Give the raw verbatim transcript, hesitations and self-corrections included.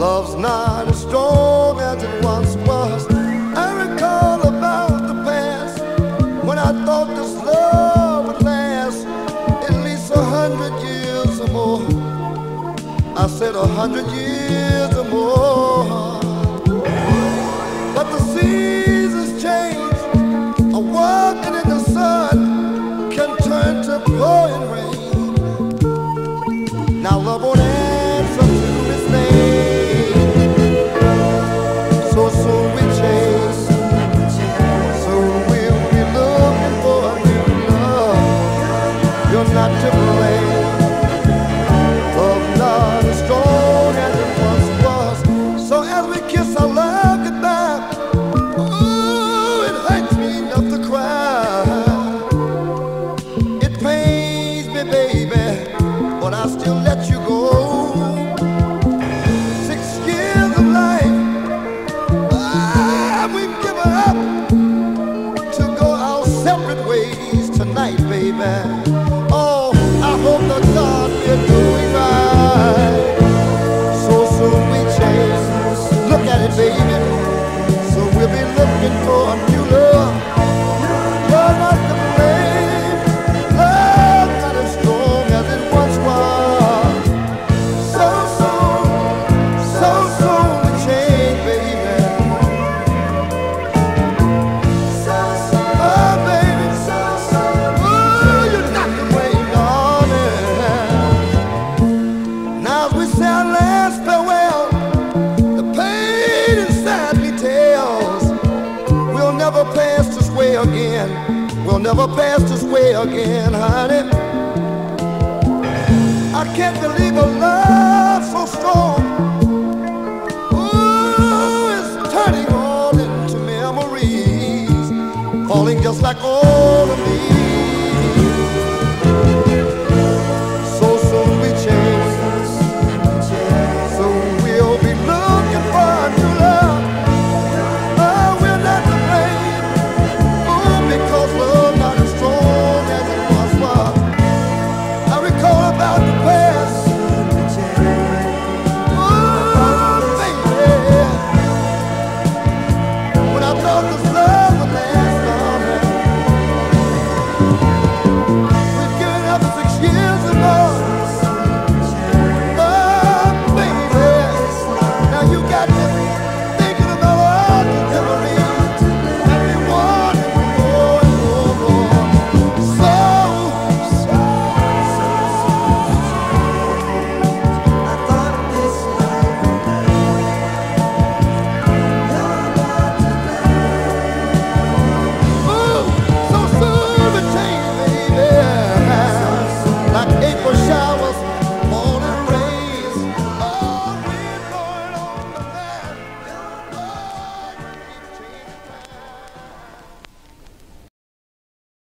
Love's not as strong as it once was. I recall about the past when I thought this love would last at least a hundred years or more. I said a hundred years or more. But the seasons change. A walking in the sun can turn to pouring rain. Now love won't answer to his name. So soon we change. Soon we'll be looking for a new love. You're not to blame. Love not as strong as it once was. So as we kiss our love goodbye, ooh, it hurts me enough to cry. It pains me, baby, but I still let you go. Six years of life, ah, we've given up to go our separate ways tonight, baby. Oh, I hope to God we're doing right. So soon we change. Look at it, baby. So we'll be looking for a new love. You're not to blame. Love not as strong as it once was. So soon, so soon we change, baby. So soon, oh baby, so soon. Ooh, you're not to blame, darling. Now as we say our last farewell, the pain inside me tells we'll never pass this way again. We'll never pass this way again, honey. I can't believe a love so strong. Ooh, it's turning all into memories, falling just like all of me.